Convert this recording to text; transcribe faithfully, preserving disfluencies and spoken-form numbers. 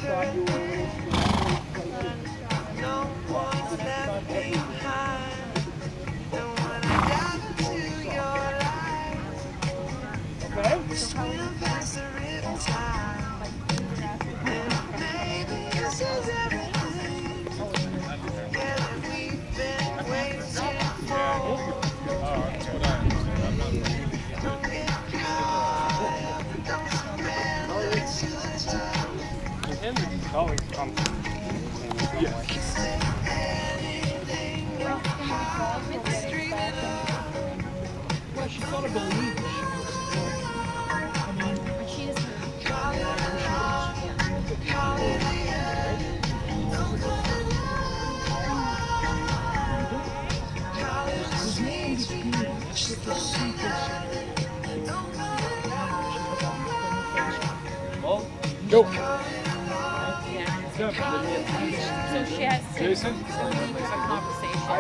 thought you were no one's left behind. And when I got into your life, okay. Swim past the riptide. And maybe this is everything. Yeah, that we've been waiting for. Don't get caught up, don't surrender to the time. It's always comfort. Yeah. Well, she's got to believe that she wants to do it. I mean, she doesn't. Call it love, call it the end. Don't call it love. Call it sweet, it's the secret. Don't call it love. Go. So she has to Jason? leave a conversation.